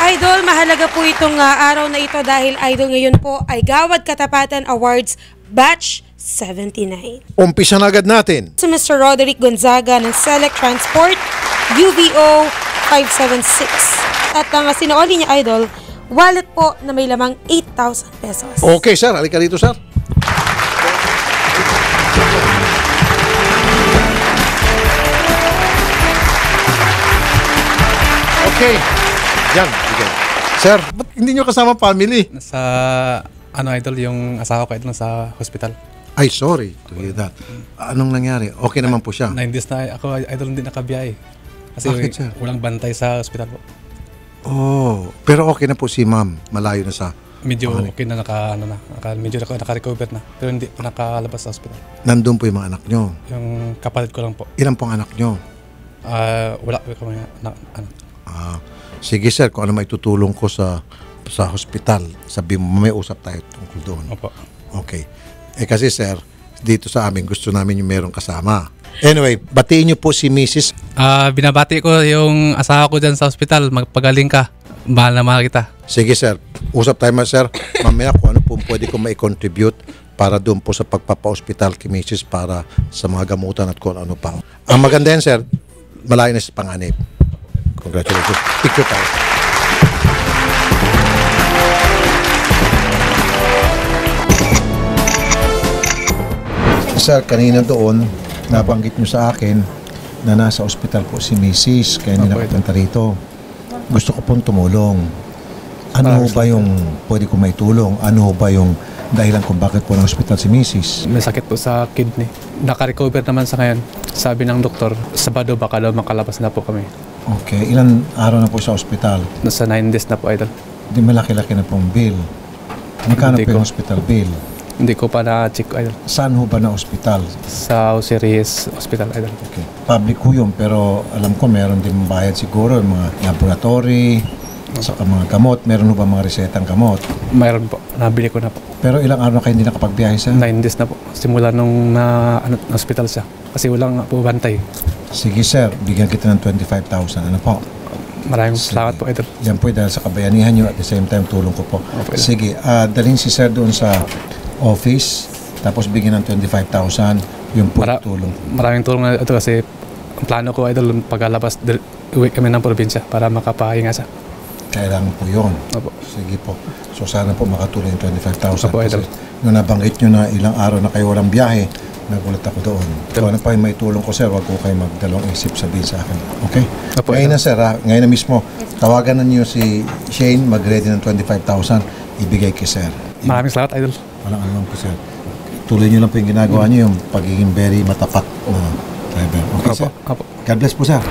Idol, mahalaga po itong araw na ito dahil Idol ngayon po ay Gawad Katapatan Awards Batch 79. Umpisa na agad natin. Si Mr. Roderick Gonzaga ng Select Transport UVO 576. At ang sinaoli niya, Idol, wallet po na may lamang 8,000 pesos. Okay, sir. Halika dito, sir. Okay. Yan. Okay. Sir, ba't hindi nyo kasama family? Sa Idol, yung asawa ko Idol sa hospital. Ay, sorry to hear that. Anong nangyari? Okay naman po siya. 9 days na ako Idol hindi nakabiyahe. Kasi Bakit, sir? walang bantay sa hospital po. Oh, pero okay na po si ma'am. Malayo na sa... Medyo okay na medyo naka-recover na. Pero hindi pa nakalabas sa hospital. Nandun po yung mga anak nyo. Yung kapatid ko lang po. Ilan pong anak nyo? Wala ko kami anak. Sige sir, kung ano may tutulong ko sa hospital, sabi mo, may usap tayo tungkol doon. Opo. Okay. Kasi sir, dito sa amin, gusto namin yung merong kasama. Anyway, batiin niyo po si Mrs. Binabati ko yung asawa ko dyan sa hospital. Magpagaling ka. Mahal na mahal kita. Sige sir, usap tayo sir. Mamaya kung ano po pwede ko mai-contribute para doon po sa pagpapa-hospital kay Mrs. para sa mga gamutan at kung ano pa. Ang maganda yan sir, malayo na sa panganib. Congratulations. Picture tayo. Sir, kanina doon, nabanggit nyo sa akin na nasa ospital po si Mrs. Kaya hindi nakapunta rito. Gusto ko pong tumulong. Ano ba yung pwede ko maitulong? Ano ba yung dahilan kung bakit po ng ospital si Mrs.? May sakit po sa kidney. Naka-recover naman sa ngayon. Sabi ng doktor, Sabado baka daw makalabas na po kami. Okay. Ilan araw na po sa ospital? Nasa 9 days na po, Idol. Hindi malaki-laki na pong bill. Magkano po yung hospital bill? Hindi ko pa na-check, Idol. Saan ho ba na ospital? Sa Osiris Hospital, Idol. Okay. Public ho yun, pero alam ko meron din bayad siguro, mga laboratory, saka mga gamot. Meron ho ba mga resetang gamot? Mayroon po. Nabili ko na po. Pero ilang araw na kayo hindi nakapagbiyahe sir? 9 days na po. Simula nung na-hospital siya. Kasi walang po bantay. Sige sir, bigyan kita ng 25,000. Ano po? Maraming salamat po, Idol. Yan po dahil sa kabayanihan nyo at the same time tulong ko po. Okay. Sige, dalhin si sir doon sa office, tapos bigyan ng 25,000 yung po tulong. Maraming tulong na ito kasi ang plano ko, Idol, pagkalabas, uwi kami ng probinsya para makapahinga siya. Kailangan po yun. Opo. Sige po. So sana po makatulong yung 25,000. Opo, Idol. Nung nabanggit nyo na ilang araw na kayo walang biyahe, nagulat ako doon. So ano pa yung may tulong ko sir, wag ko kayo magdalawang isip sabihin sa akin. Okay? Opo, ngayon na sir, ngayon na mismo, tawagan na niyo si Shane, mag-ready ng 25,000, ibigay kay sir. Maraming salamat, Idol. Walang alam po sir. Tuloy niyo lang po yung ginagawa niyo, yung pagiging very matapat na driver. Okay sir? Opo. God bless po sir.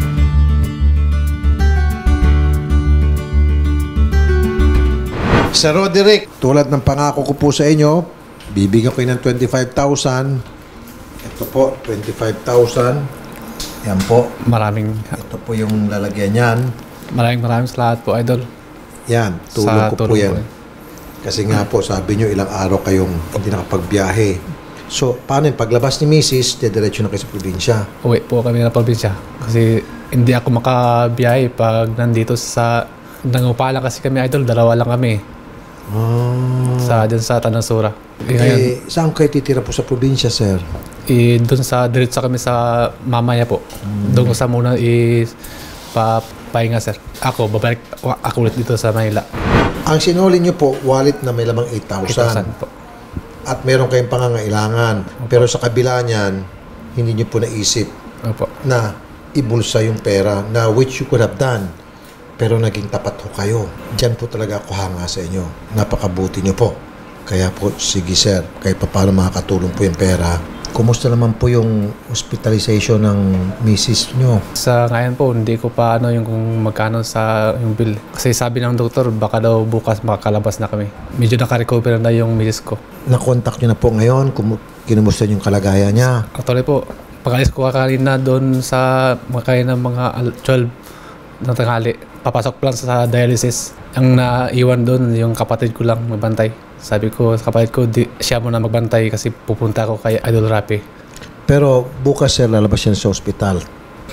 Sir Roderick, tulad ng pangako ko po sa inyo, bibigyan ko ng 25,000. Ito po, 25,000. Yan po. Ito po yung lalagyan yan. Maraming salamat po, Idol. Yan, tulong ko po yan. Kasi nga po, sabi nyo, ilang araw kayong hindi nakapagbiyahe. So, paano yung paglabas ni Mrs., diretso na kayo sa probinsya? Uwi po kami ng probinsya. Kasi hindi ako makabiyahe pag nandito sa... Nangupala kasi kami, Idol. Dalawa lang kami. Dyan sa Tanansura. Saan kayo titira po sa probinsya, sir? Doon diretso kami sa mamaya po. Doon ko sa muna pahinga, sir. Babalik ako ulit dito sa Manila. Ang sinuli nyo po, wallet na may lamang 8,000 po. At meron kayong pangangailangan. Pero sa kabila niyan, hindi nyo po naisip na ibulsa yung pera na which you could have done. Pero naging tapat ho kayo. Diyan po talaga ako hanga sa inyo. Napakabuti nyo po. Kaya po, sige sir, kahit pa paano makakatulong po yung pera. Kumusta naman po yung hospitalization ng misis nyo? Sa ngayon po, hindi ko pa yung kung magkano sa yung bill. Kasi sabi ng doktor, baka daw bukas makakalabas na kami. Medyo naka-recover na yung misis ko. Na-contact nyo na po ngayon? Kinumusta yung kalagayan niya? Actually po, pag-alis ko kanina doon sa makain ng mga 12 ng tanghali. Papasok lang sa dialysis. Ang naiwan doon, yung kapatid ko lang magbantay. Sabi ko sa kapatid ko, siya muna magbantay kasi pupunta ako kay Idol Rapi. Pero bukas sir, lalabas yan sa ospital.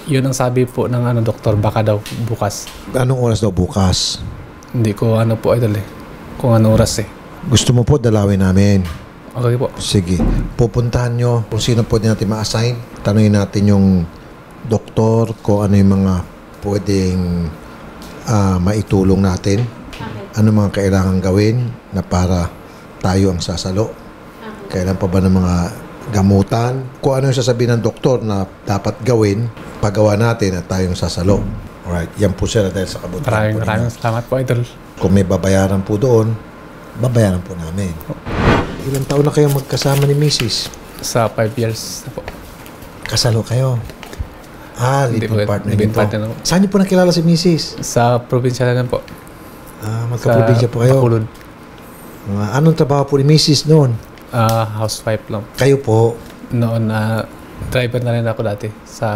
Yun ang sabi po ng doktor, baka daw bukas. Anong oras daw bukas? Hindi ko po idol kung anong oras Gusto mo po dalawin namin? Okay po. Sige. Pupuntahan nyo kung sino po natin ma-assign. Tanungin natin yung doktor kung ano yung mga pwedeng maitulong natin. Ano mga kailangan gawin na para tayo ang sasalo. Kailan pa ba ng mga gamutan. Kung ano yung sasabihin ng doktor na dapat gawin, pagawa natin at tayong sasalo. Alright. Yan po sir dahil sa kabutihan po. Maraming salamat po idol. Kung may babayaran po doon, babayaran po namin. Ilang taon na kayo magkasama ni Mrs.? Sa 5 years na po. Kasalo kayo? Living partner niyo po. Partner po. Saan niyo po nakilala si Mrs.? Sa probinsya na po. Magka-probinsya po kayo? Bacolod. Anong trabaho po ni Mrs. noon? Housewife lang. Kayo po? Noon, driver na rin ako dati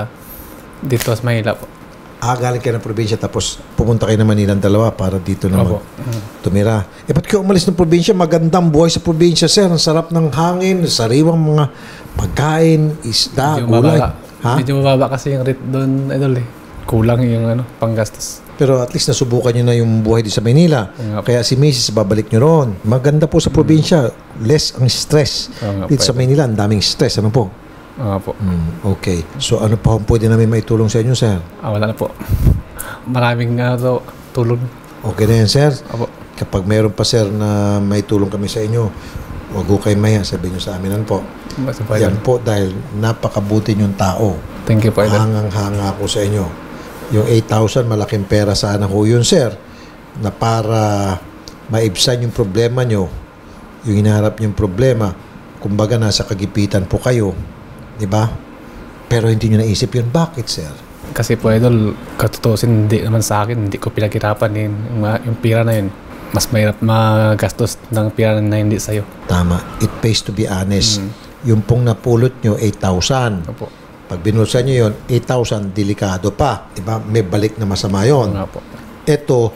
dito sa Manila po. Galing kayo ng probinsya tapos pumunta kayo ng Manila ang dalawa para dito naman tumira. Ba't kayo umalis ng probinsya? Magandang buhay sa probinsya, sir. Ang sarap ng hangin, sariwang mga pagkain, isda, gulay. Medyo mababa kasi yung rate doon, idol Kulang yung panggastos. Pero at least nasubukan nyo na yung buhay di sa Manila. Kaya si Mrs. babalik nyo roon. Maganda po sa probinsya. Less ang stress. Dito sa Manila, ang daming stress. Ano po? Po. Okay. So ano pa pwede namin maitulong sa inyo, sir? Wala na po. Maraming tulong. Okay na yan, sir? Opo. Kapag mayroon pa, sir, na may tulong kami sa inyo, wag ko kayo maya. Sabihin nyo sa amin po. Yan po dahil napakabuti nyong tao. Thank you po. Hangang-hanga ako sa inyo. Yung 8,000, malaking pera sana ho yun, sir, na para maibsan yung problema nyo, yung hinaharap yung problema, kumbaga nasa kagipitan po kayo, di ba? Pero hindi nyo naisip yun. Bakit, sir? Kasi po, idol, katutusin, hindi naman sa akin, hindi ko pinaghirapan yung pira na yun. Mas mahirap magastos ng pira na hindi sa'yo. Tama. It pays to be honest. Yung pong napulot nyo, 8,000. Opo. Pag binulsan nyo yun, 8,000, delikado pa. Diba? May balik na masama yun. Ito,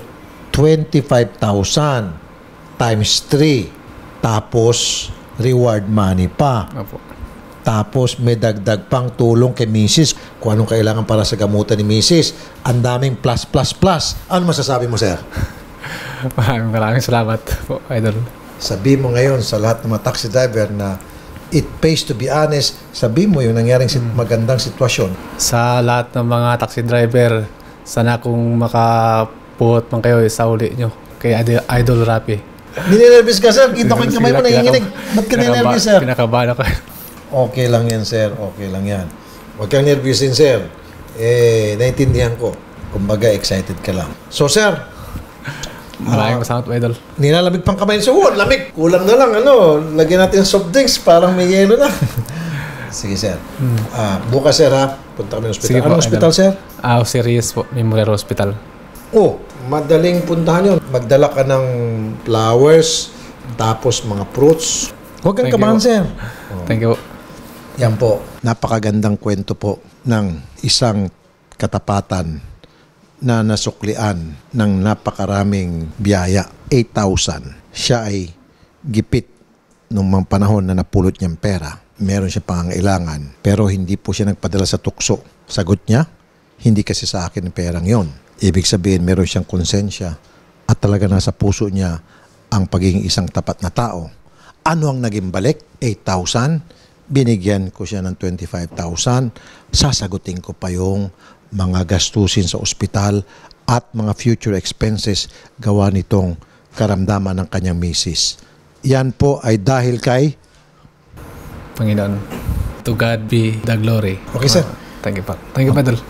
25,000 times 3. Tapos, reward money pa. Opo. Tapos, may dagdag pang tulong kay Mrs. Kung anong kailangan para sa gamutan ni Mrs. Ang daming plus, plus, plus. Ano masasabi mo, sir? Maraming salamat po, idol. Sabi mo ngayon sa lahat ng mga taxi driver na it pays to be honest. Sabi mo yung nangyaring magandang sitwasyon. Sa lahat ng mga taxi driver, sana kung makapuot man kayo sa uli nyo kay Idol Rapi. Ninenervous ka, sir. Kita ko yung kamay mo nanginginig. Ba't ka ninenervous, sir? Pinakabahan ako. Okay lang yan, sir. Okay lang yan. Huwag kang nervousin, sir. Naintindihan ko. Kumbaga, excited ka lang. So, sir, maraming salamat po, idol. Nilalamig pang kamay. So, lamig. Kulang na lang. Lagyan natin soft drinks. Parang may yelo na. Sige, sir. Bukas, sir, ha? Punta kami ng hospital. Anong hospital, sir? Serious po. Memorial Hospital. Madaling puntahan yun. Magdala ka ng flowers, tapos mga fruits. Huwag kang kabahan, sir. Thank you. Yan po. Napakagandang kwento po ng isang katapatan na nasuklian ng napakaraming biyaya. 8,000. Siya ay gipit nung mga panahon na napulot niyang pera. Meron siya pangangailangan. Pero hindi po siya nagpadala sa tukso. Sagot niya, hindi kasi sa akin ang perang yon. Ibig sabihin, meron siyang konsensya at talaga nasa puso niya ang pagiging isang tapat na tao. Ano ang naging balik? 8,000. Binigyan ko siya ng 25,000. Sasagutin ko pa yung mga gastusin sa ospital at mga future expenses gawa nitong karamdaman ng kanyang misis. Yan po ay dahil kay Panginoon. To God be the glory. Okay, sir. Thank you, pa. Thank you, Padol.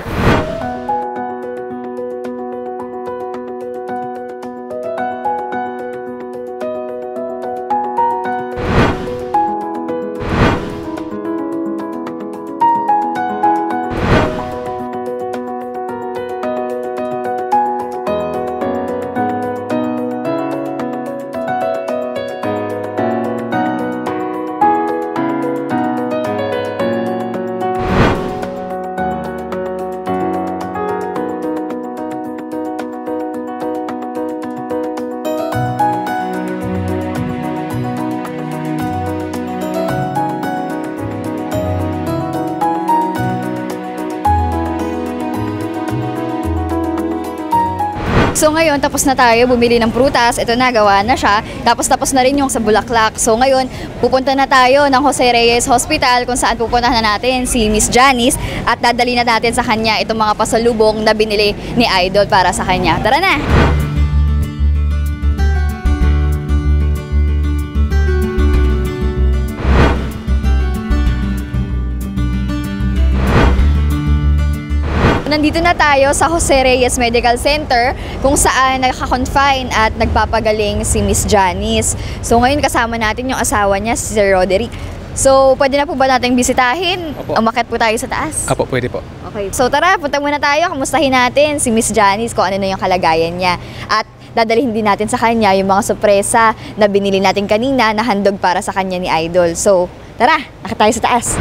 So ngayon, tapos na tayo bumili ng prutas. Ito na, gawa na siya. Tapos na rin yung sa Bulaklak. So ngayon, pupunta na tayo ng Jose Reyes Hospital kung saan pupuntahan na natin si Miss Janice at dadali na natin sa kanya itong mga pasalubong na binili ni Idol para sa kanya. Tara na! Nandito na tayo sa Jose Reyes Medical Center kung saan nagka-confine at nagpapagaling si Miss Janice. So ngayon kasama natin yung asawa niya, si Sir Roderick. So pwede na po ba natin bisitahin? Opo. Umakyat po tayo sa taas? Apo, pwede po. Okay. So tara, punta muna tayo. Kamustahin natin si Miss Janice kung ano na yung kalagayan niya. At dadalhin din natin sa kanya yung mga sorpresa na binili natin kanina na handog para sa kanya ni Idol. So tara, akit tayo sa taas.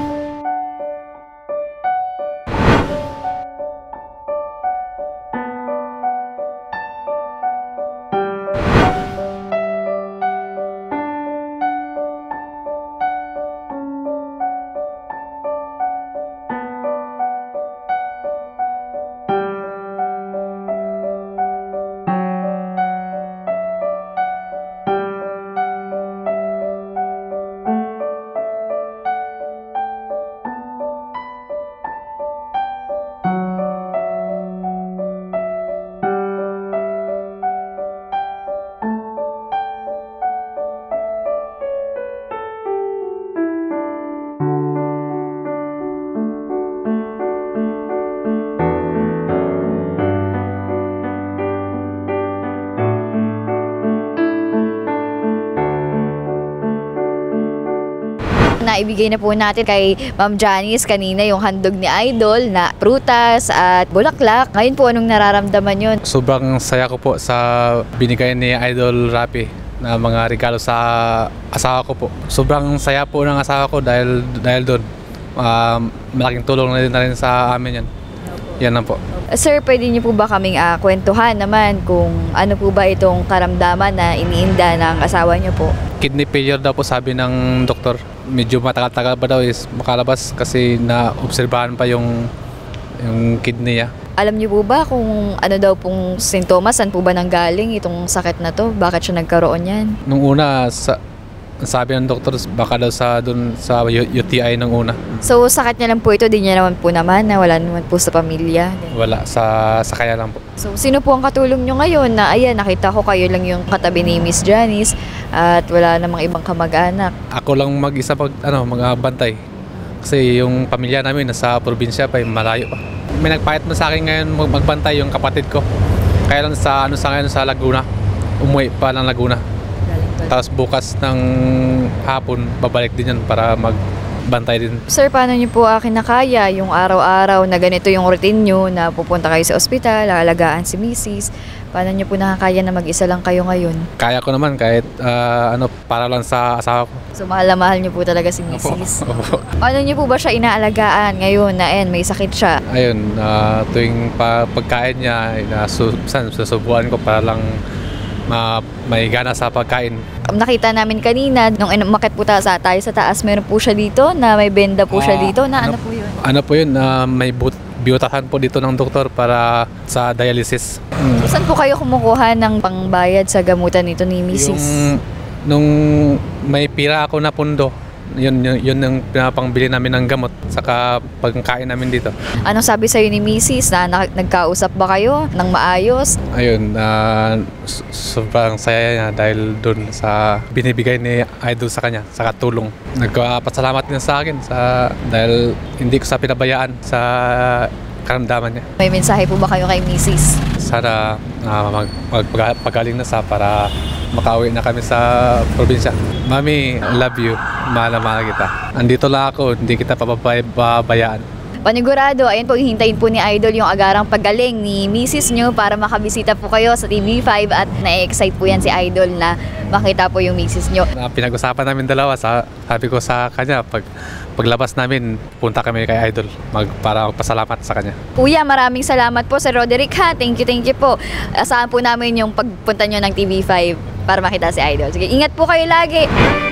Naibigay na po natin kay Ma'am Janice kanina yung handog ni Idol na prutas at bulaklak. Ngayon po, anong nararamdaman yun? Sobrang saya ko po sa binigay ni Idol Rapi na mga regalo sa asawa ko po. Sobrang saya po ng asawa ko dahil doon. Malaking tulong na rin sa amin yan. Yan lang po. Sir, pwede niyo po ba kaming kwentuhan naman kung ano po ba itong karamdaman na iniinda ng asawa niyo po? Kidney failure daw po sabi ng doktor. Medyo matagal-tagal pa daw is makalabas kasi na-obserbahan pa yung kidney niya. Alam niyo po ba kung ano daw pong sintomas, saan po ba nanggaling itong sakit na to? Bakit siya nagkaroon yan? Nung una, sabi ng doktor baka daw dun sa UTI nung una. So sakit niya lang po ito, di niya naman po naman na wala naman po sa pamilya? Wala, sa kaya lang po. So sino po ang katulong niyo ngayon na ayan, nakita ko kayo lang yung katabi ni Miss Janice at wala namang ibang kamag-anak? Ako lang mag-isa magbantay. Kasi yung pamilya namin nasa probinsya pa, malayo pa. May nagpahit mo sa akin ngayon magbantay yung kapatid ko. Kaya lang sa Laguna. Umuwi pa ng Laguna. Tapos bukas ng hapon, babalik din yan para magbantay din. Sir, paano niyo po kinakaya yung araw-araw na ganito yung routine niyo na pupunta kayo sa ospital, alagaan si Mrs.? Paano niyo po nakakaya na mag-isa lang kayo ngayon? Kaya ko naman kahit para lang sa asawa ko. So mahal na mahal niyo po talaga si Mrs.? Opo. Paano niyo po ba siya inaalagaan ngayon na may sakit siya? Ayun, tuwing pagkain niya, susubuan ko para lang may gana sa pagkain. Nakita namin kanina, nung umakyat po tayo sa taas, meron po siya dito na may benda po siya dito na ano po yun? Ano po yun? May biyutahan po dito ng doktor para sa dialysis. Saan po kayo kumukuha ng pangbayad sa gamutan nito ni Mrs.? Nung may pira ako na pundo, yun yung pinapangbili namin ng gamot saka pagkain namin dito. Anong sabi sa'yo ni Mrs. na nagkausap ba kayo ng maayos? Ayun, sobrang saya niya dahil doon sa binibigay ni Idol sa kanya, sa katulong. Nagpasalamat din sa akin dahil hindi ko sa pinabayaan sa karamdaman niya. May mensahe po ba kayo kay Mrs.? Sana magpagaling na para makauwi na kami sa probinsya. Mami, love you. Mahal na mahal kita. Andito lang ako, hindi kita pababayaan. Panigurado, ayun po, hihintayin po ni Idol yung agarang paggaling ni Mrs. nyo para makabisita po kayo sa TV5 at na-excite po yan si Idol na makita po yung Mrs. nyo. Pinag-usapan namin dalawa, sabi ko sa kanya, paglabas namin, punta kami kay Idol para magpasalamat sa kanya. Kuya, maraming salamat po Sir Roderick ha. Thank you po. Asahan po namin yung pagpunta nyo ng TV5 para makita si Idol. Sige, ingat po kayo lagi.